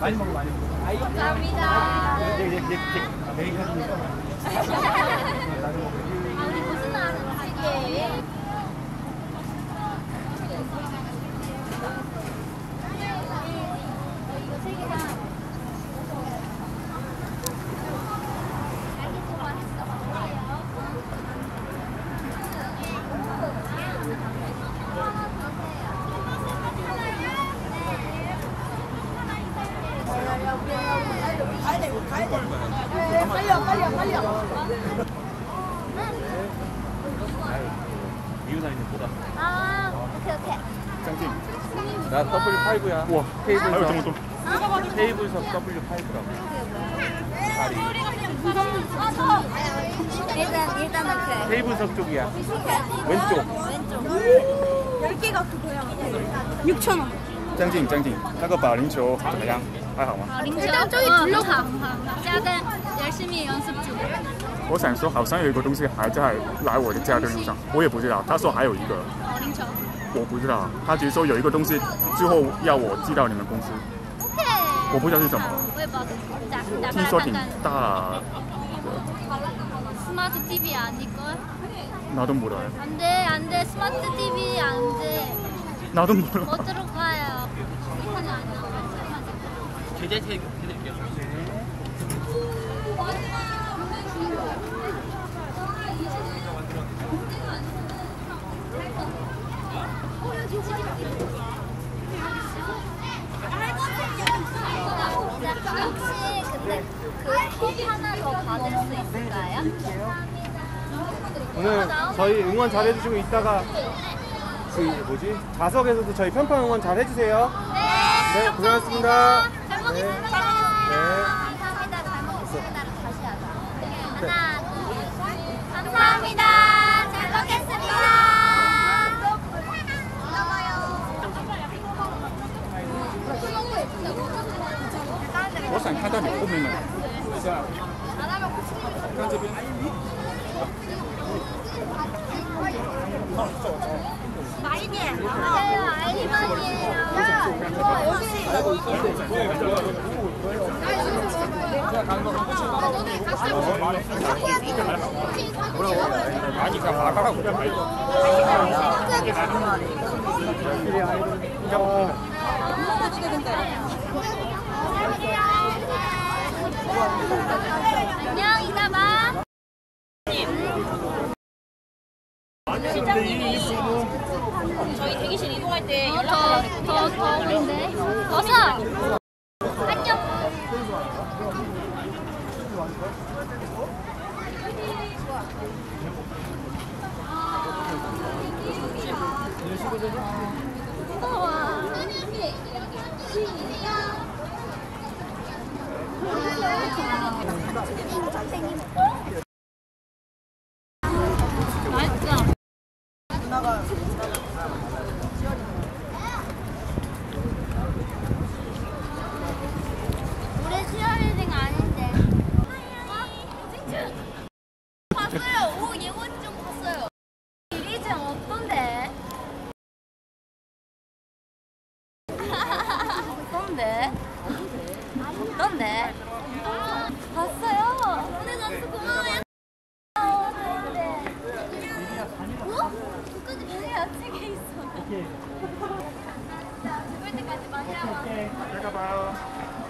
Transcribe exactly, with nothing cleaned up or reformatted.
많이 먹어 많이 먹어. 감사합니다. 얘얘얘얘 메인 하시니까. 아 우리 무슨 나라는 세계? 빨려 빨려 빨려. 이웃아이는 보다. 아 오케이 오케이. 짱찡. 나 더블유 파이브야. 우와. 테이블석. 아유 정말 좀. 테이블석 더블유 파이브라고. 다리. 일단 일단은 그 테이블석 쪽이야. 왼쪽. 왼쪽. 열 개가 그거야. 육천 원. 将近将近，那个保龄球怎么样？还好吗？ 일단 저기 둘러가.家跟 열심히 연습 중. 我想说，好像有一个东西还在来我的家的路上，我也不知道。他说还有一个， 保龄球。 我不知道。他只是说有一个东西，之后要我寄到你们公司。 오케이. 我不知道是什么。 我也不知道是啥。 听说挺大。 스마트 티비 아닐걸? 나도 몰라요. 안 돼, 안 돼. 스마트 티비 안 돼. 나도 몰라. 못 들어가요. 계좌 해드릴게요. 혹시 근데 그컵 하나 더 받을 수 있을까요? 오늘 저희 응원 잘 해주시고 이따가 그 뭐지 좌석에서도 저희 편파 응원 잘 해주세요. 네, 네, 고생하셨습니다. 잘 먹겠습니다. 네. 감사합니다. 잘 먹겠습니다. 다시 하자. 하나, 둘, 셋. 감사합니다. 잘 먹겠습니다. 고마워요. 我想看到你后面的。是啊。看这边。 마이디. 맞아요. 아이디만이에요. 와, 여기. 아니, 그냥 나가라고. 안녕, 이따 봐. 저희 대기실 이동할 때 어, 더, 더, 더 어린데? 어서! 안녕! 맛있어. 우리 치어리딩 아닌데. 봤어요. 오, 예원증 봤어요. 이리즘 어떤데? 어떤데? 어떤데? 봤어요. 오늘 선수 고마워요. 어? 끝까지 그냥 책에 있어. 죽을 때까지 많이 하고. 내가 봐요.